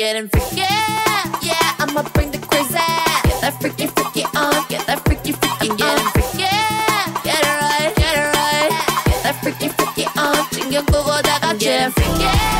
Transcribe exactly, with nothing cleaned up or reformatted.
getting freaky. Yeah, I'ma bring the crazy. Get that freaky, freaky on. Get that freaky, freaky on. Getting freaky. Get it right, get it right. Get that freaky, freaky on. 챙겨 보고 다 같이 getting freaky.